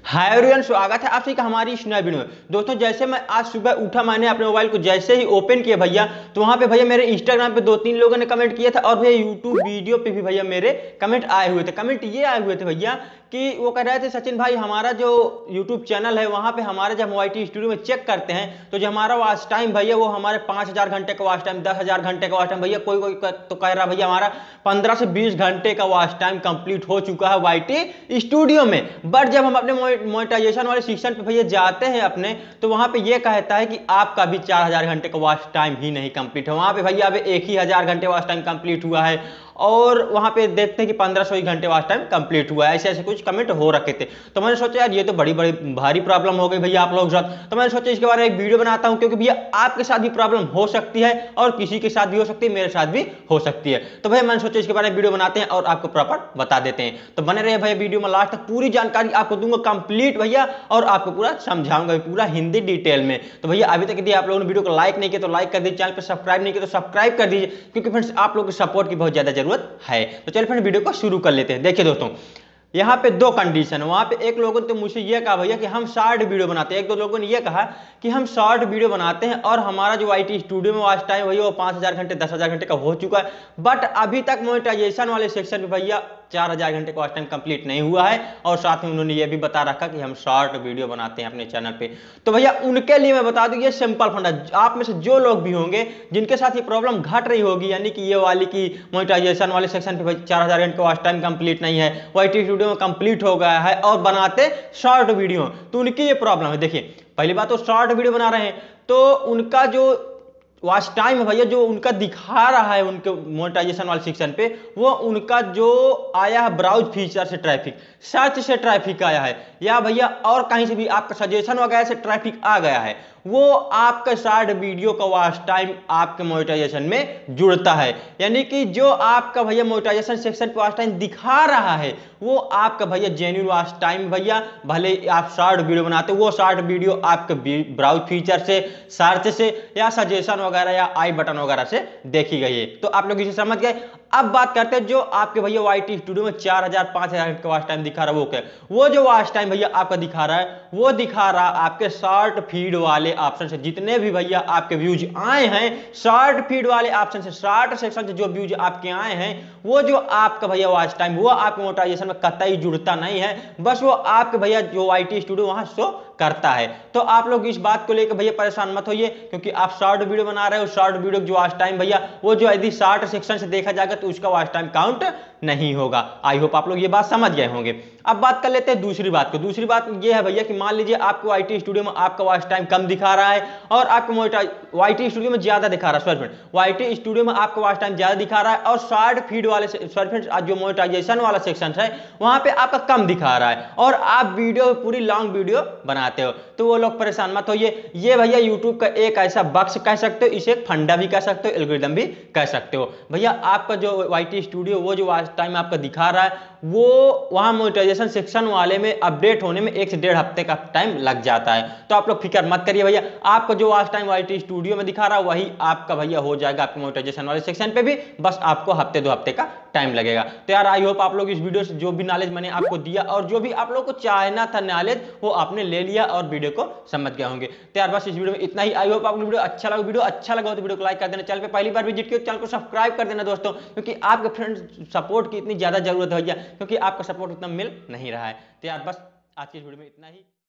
Hi everyone, स्वागत है आप सभी का हमारी इस नए वीडियो में। दोस्तों, जैसे मैं आज सुबह उठा, मैंने अपने मोबाइल को जैसे ही ओपन किया भैया, तो वहां पे भैया मेरे इंस्टाग्राम पे 2-3 लोगों ने कमेंट किया था और भैया यूट्यूब वीडियो पे भी भैया मेरे कमेंट आए हुए थे। कमेंट ये आए हुए थे भैया कि वो कह रहे थे, सचिन भाई हमारा जो यूट्यूब चैनल है वहां पे हमारा जब वाईटी स्टूडियो में चेक करते हैं तो जो हमारा वॉच टाइम भैया वो हमारे 5000 घंटे का वॉच टाइम, 10,000 घंटे का वॉच टाइम, भैया कोई कोई तो कह रहा भैया हमारा 15 से 20 घंटे का वॉच टाइम कंप्लीट हो चुका है वाईटी स्टूडियो में। बट जब हम अपने मोनेटाइजेशन वाले सेक्शन पे भैया जाते हैं अपने, तो वहां पे ये कहता है कि आपका भी 4000 घंटे का वॉच टाइम ही नहीं कंप्लीट है। वहां पे भैया अभी 1000 घंटे वॉच टाइम कंप्लीट हुआ है और वहां पे देखते हैं कि 1500 घंटे वॉच टाइम कंप्लीट हुआ है। ऐसे ऐसे कुछ कमेंट हो रखे थे। तो मैंने सोचा यार ये तो बड़ी बड़ी भारी प्रॉब्लम हो गई भैया आप लोगों के साथ। तो मैंने सोचा इसके बारे में एक वीडियो बनाता हूं, क्योंकि भैया आपके साथ भी प्रॉब्लम हो सकती है और किसी के साथ भी हो सकती है, मेरे साथ भी हो सकती है। तो भैया मैंने सोचा इसके बारे में वीडियो बनाते हैं और आपको प्रॉपर बता देते हैं। तो बने रहे भैया वीडियो में, लास्ट तक पूरी जानकारी आपको दूंगा कंप्लीट भैया, और आपको पूरा समझाऊंगा पूरा हिंदी डिटेल में। तो भैया अभी तक यदि आप लोगों ने वीडियो को लाइक नहीं किया तो लाइक कर दीजिए, चैनल पर सब्सक्राइब नहीं किया तो सब्सक्राइब कर दीजिए, क्योंकि फ्रेंड्स आप लोगों के सपोर्ट की बहुत ज्यादा जरूरत है। तो चलिए फ्रेंड वीडियो को शुरू कर लेते हैं। देखिए दोस्तों, यहाँ पे दो कंडीशन है। वहां पे एक लोगों ने तो मुझसे ये कहा भैया कि हम शॉर्ट वीडियो बनाते हैं, एक दो लोगों ने ये कहा कि हम शॉर्ट वीडियो बनाते हैं और हमारा जो वाईटी स्टूडियो में वॉच टाइम भैया वो 5000 घंटे 10,000 घंटे का हो चुका है, बट अभी तक मोनेटाइजेशन वाले सेक्शन में भैया 4000 घंटे का वॉच टाइम कंप्लीट नहीं हुआ है। और साथ में उन्होंने ये भी बता रखा कि हम शॉर्ट वीडियो बनाते हैं अपने चैनल पे। तो भैया उनके लिए मैं बता दूं, ये सिंपल फंडा, आप में से जो लोग भी होंगे जिनके साथ ये प्रॉब्लम घट रही होगी, यानी कि ये वाली की मोनेटाइजेशन वाले सेक्शन पे 4000 घंटे का वॉच टाइम कंप्लीट नहीं है, वाईटी स्टूडियो में कंप्लीट हो गया है और बनाते शॉर्ट वीडियो, तो उनकी ये प्रॉब्लम है। देखिए पहली बात तो शॉर्ट वीडियो बना रहे हैं तो उनका जो वॉच टाइम है भैया, जो उनका दिखा रहा है उनके मोनेटाइजेशन वाले सेक्शन पे, वो उनका जो आया है ब्राउज फीचर से ट्रैफिक, सर्च से ट्रैफिक आया है, या भैया और कहीं से भी आपका सजेशन वगैरह से ट्रैफिक आ गया है, वो आपका शॉर्ट वीडियो का वॉच टाइम आपके मोनेटाइजेशन में जुड़ता है। यानी कि जो आपका भैया मोनेटाइजेशन सेक्शन पे वॉच टाइम दिखा रहा है वो आपका भैया जेन्युइन वॉच टाइम भैया, भले आप शॉर्ट वीडियो बनाते हो वो शॉर्ट वीडियो आपके ब्राउज फीचर से, सर्च से या सजेशन वगैरह या आई बटन वगैरह से देखी गई है। तो आप लोग इसे समझ गए। अब बात करते हैं जो आपके भैया वाईटी स्टूडियो में 4000 5000 का वॉच टाइम दिखा रहा है वो क्या, वो जो वॉच टाइम भैया आपका दिखा रहा है वो दिखा रहा है आपके शॉर्ट फीड वाले ऑप्शन से। जितने भी भैया आपके व्यूज आए हैं शॉर्ट फीड वाले ऑप्शन से, शॉर्ट सेक्शन से जो व्यूज आपके आए हैं, वो जो आपका भैया वॉच टाइम वो आपके मोनेटाइजेशन में कतई जुड़ता नहीं है, बस वो आपके भैया जो वाईटी स्टूडियो वहां शो करता है। तो आप लोग इस बात को लेकर भैया परेशान मत होइए, क्योंकि आप शॉर्ट वीडियो बना रहे हो, शॉर्ट वीडियो जो वॉच टाइम भैया वो जो यदि शॉर्ट सेक्शन से देखा जाएगा तो उसका वॉच टाइम काउंट नहीं होगा। आई होप आप लोग ये बात समझ गए होंगे। अब बात कर लेते हैं दूसरी बात को। दूसरी बात ये है भैया कि मान लीजिए आपको वाईटी स्टूडियो में आपका वॉच टाइम कम दिखा रहा है और आपको वाईटी स्टूडियो में ज्यादा दिखा रहा है, वाईटी स्टूडियो में आपका वॉच टाइम ज्यादा दिखा रहा है और शॉर्ट फीड वाले जो मोनेटाइजेशन वाला सेक्शन है वहां पे आपका कम दिखा रहा है और आप वीडियो पूरी लॉन्ग वीडियो बनाते हो, तो वो लोग परेशान मत होइए। ये भैया यूट्यूब का एक ऐसा बक्स कह सकते हो, इसे एक फंडा भी कह सकते हो, एल्गोरिदम भी कह सकते हो। भैया आपका जो वाईटी स्टूडियो वो जो वॉच टाइम आपका दिखा रहा है वो वहां मोनेटाइजेशन सेक्शन वाले में अपडेट होने में 1 से 1.5 हफ्ते का टाइम लग जाता है। तो आप लोग फिक्र मत करिए भैया, आपका जो वॉच टाइम वाईटी स्टूडियो में दिखा रहा है वही आपका भैया हो जाएगा आपके मोनेटाइजेशन वाले सेक्शन पे भी, बस आपको हफ्ते 2 हफ्ते का टाइम लगेगा। तो यार आई होप आप लोग इस वीडियो से जो भी नॉलेज मैंने आपको दिया और जो भी आप लोग को चाहना था नॉलेज वो आपने ले लिया और वीडियो को समझ गए होंगे। तो यार बस इस वीडियो में इतना ही। आई होप आपको वीडियो अच्छा लगा। वीडियो अच्छा लगा तो वीडियो को लाइक कर देना, चैनल पे पहली बार विजिट किया चैनल को सब्सक्राइब कर देना दोस्तों, क्योंकि आपके फ्रेंड्स सपोर्ट की इतनी ज्यादा जरूरत है भैया, क्योंकि आपका सपोर्ट उतना मिल नहीं रहा है। तो यार बस आज की इस वीडियो में इतना ही।